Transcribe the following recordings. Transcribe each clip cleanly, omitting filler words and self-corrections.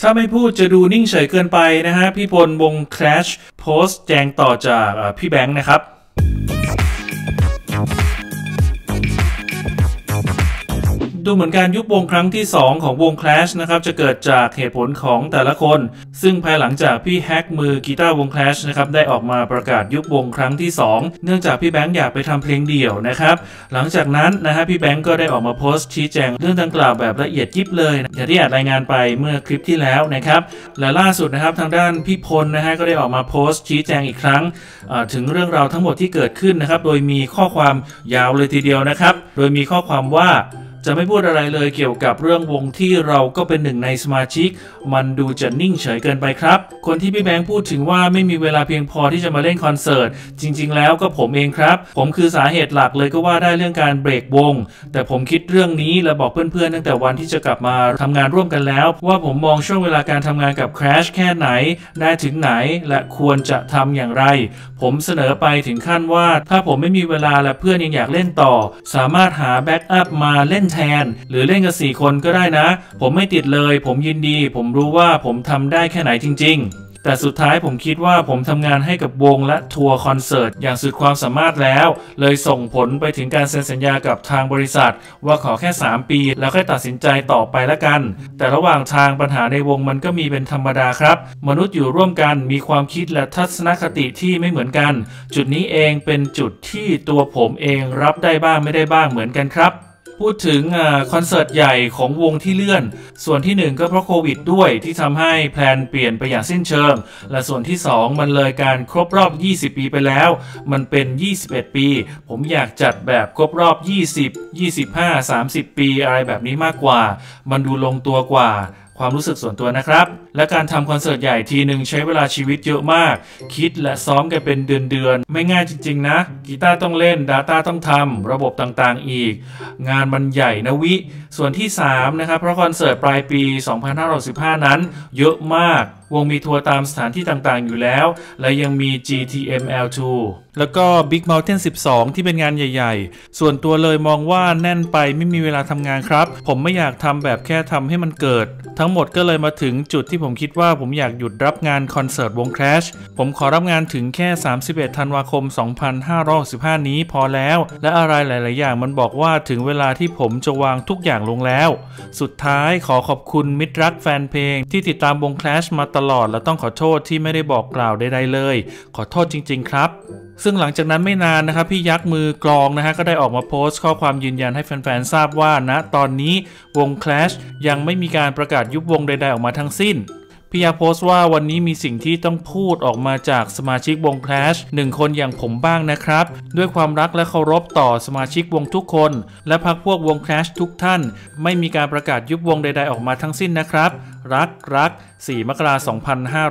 ถ้าไม่พูดจะดูนิ่งเฉยเกินไปนะฮะพี่พลวง Clash โพสต์แจงต่อจากพี่แบงค์นะครับดูเหมือนการยุบวงครั้งที่2ของวง Clash นะครับจะเกิดจากเหตุผลของแต่ละคนซึ่งภายหลังจากพี่แฮกมือกีตาร์วง Clash นะครับได้ออกมาประกาศยุบวงครั้งที่2เนื่องจากพี่แบงค์อยากไปทำเพลงเดี่ยวนะครับหลังจากนั้นนะฮะพี่แบงค์ก็ได้ออกมาโพสต์ชี้แจงเรื่องดังกล่าวแบบละเอียดยิบเลยอย่างที่รายงานไปเมื่อคลิปที่แล้วนะครับและล่าสุดนะครับทางด้านพี่พลนะฮะก็ได้ออกมาโพสต์ชี้แจงอีกครั้งถึงเรื่องราวทั้งหมดที่เกิดขึ้นนะครับโดยมีข้อความยาวเลยทีเดียวนะครับโดยมีข้อความว่าจะไม่พูดอะไรเลยเกี่ยวกับเรื่องวงที่เราก็เป็นหนึ่งในสมาชิกมันดูจะนิ่งเฉยเกินไปครับคนที่พี่แบงค์พูดถึงว่าไม่มีเวลาเพียงพอที่จะมาเล่นคอนเสิร์ตจริงๆแล้วก็ผมเองครับผมคือสาเหตุหลักเลยก็ว่าได้เรื่องการเบรกวงแต่ผมคิดเรื่องนี้และบอกเพื่อนๆตั้งแต่วันที่จะกลับมาทำงานร่วมกันแล้วว่าผมมองช่วงเวลาการทำงานกับ Crash แค่ไหนได้ถึงไหนและควรจะทำอย่างไรผมเสนอไปถึงขั้นว่าถ้าผมไม่มีเวลาและเพื่อนยังอยากเล่นต่อสามารถหาแบ็กอัพมาเล่นแทนหรือเล่นกัน4 คนก็ได้นะผมไม่ติดเลยผมยินดีผมรู้ว่าผมทำได้แค่ไหนจริงๆแต่สุดท้ายผมคิดว่าผมทำงานให้กับวงและทัวร์คอนเสิร์ตอย่างสุดความสามารถแล้วเลยส่งผลไปถึงการเซ็นสัญญากับทางบริษัทว่าขอแค่3 ปีแล้วค่อยตัดสินใจต่อไปละกันแต่ระหว่างทางปัญหาในวงมันก็มีเป็นธรรมดาครับมนุษย์อยู่ร่วมกันมีความคิดและทัศนคติที่ไม่เหมือนกันจุดนี้เองเป็นจุดที่ตัวผมเองรับได้บ้างไม่ได้บ้างเหมือนกันครับพูดถึงคอนเสิร์ตใหญ่ของวงที่เลื่อนส่วนที่1ก็เพราะโควิดด้วยที่ทำให้แพลนเปลี่ยนไปอย่างสิ้นเชิงและส่วนที่2มันเลยการครบรอบ20 ปีไปแล้วมันเป็น21 ปีผมอยากจัดแบบครบรอบ20 25 30 ปีอะไรแบบนี้มากกว่ามันดูลงตัวกว่าความรู้สึกส่วนตัวนะครับและการทำคอนเสิร์ตใหญ่ทีหนึ่งใช้เวลาชีวิตเยอะมากคิดและซ้อมกันเป็นเดือนไม่ง่ายจริงๆนะกีตาร์ต้องเล่น Data ต้องทำระบบต่างๆอีกงานมันใหญ่นะวิส่วนที่3นะครับเพราะคอนเสิร์ตปลายปี2515นั้นเยอะมากวงมีทัวร์ตามสถานที่ต่างๆอยู่แล้วและยังมี GTML2 แล้วก็ Big Mountain 12 ที่เป็นงานใหญ่ๆส่วนตัวเลยมองว่าแน่นไปไม่มีเวลาทำงานครับผมไม่อยากทำแบบแค่ทำให้มันเกิดทั้งหมดก็เลยมาถึงจุดที่ผมคิดว่าผมอยากหยุดรับงานคอนเสิร์ตวง Crash ผมขอรับงานถึงแค่31 ธันวาคม 2565 นี้พอแล้วและอะไรหลายๆอย่างมันบอกว่าถึงเวลาที่ผมจะวางทุกอย่างลงแล้วสุดท้ายขอขอบคุณมิตรรักแฟนเพลงที่ติดตามวง Crash มาตลอดและต้องขอโทษที่ไม่ได้บอกกล่าวใดๆเลยขอโทษจริงๆครับซึ่งหลังจากนั้นไม่นานนะครับพี่ยักษ์มือกลองนะฮะก็ได้ออกมาโพสต์ข้อความยืนยันให้แฟนๆทราบว่าณตอนนี้วง Clash ยังไม่มีการประกาศยุบวงใดๆออกมาทั้งสิ้นพี่ยักษ์โพสต์ว่าวันนี้มีสิ่งที่ต้องพูดออกมาจากสมาชิกวง Clash 1 คนอย่างผมบ้างนะครับด้วยความรักและเคารพต่อสมาชิกวงทุกคนและพรรคพวกวง Clash ทุกท่านไม่มีการประกาศยุบวงใดๆออกมาทั้งสิ้นนะครับรัก4 มกราคม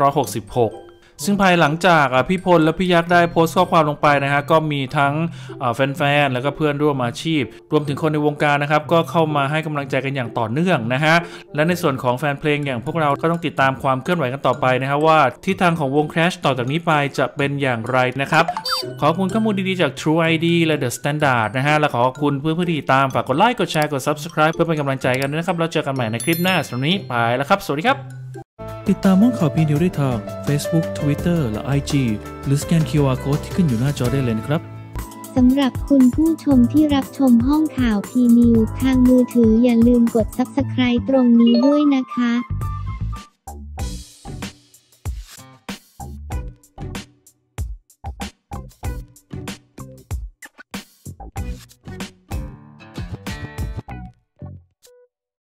2566ซึ่งภายหลังจากพี่พลและพี่ยักษ์ได้โพสต์ข้อความลงไปนะฮะก็มีทั้งแฟนๆแล้วก็เพื่อนร่วมอาชีพรวมถึงคนในวงการนะครับก็เข้ามาให้กำลังใจกันอย่างต่อเนื่องนะฮะและในส่วนของแฟนเพลงอย่างพวกเราก็ต้องติดตามความเคลื่อนไหวกันต่อไปนะฮะว่าทิศทางของวง Crash ต่อจากนี้ไปจะเป็นอย่างไรนะครับขอบคุณข้อมูลดีๆจาก True ID และ The Standard นะฮะและขอบคุณเพื่อนๆที่ติดตามฝากกดไลค์กดแชร์กด Subscribe เพื่อเป็นกำลังใจกันด้วยนะครับแล้วเจอกันใหม่ในคลิปหน้าสำหรับวันนี้ไปแล้วครับสวัสดีครับติดตามห้องข่าวพีนิวได้ทาง Facebook Twitter และ IG หรือสแกน QR Code ที่ขึ้นอยู่หน้าจอได้เลยนะครับสำหรับคุณผู้ชมที่รับชมห้องข่าวพีนิวทางมือถืออย่าลืมกด Subscribe ตรงนี้ด้วยนะคะ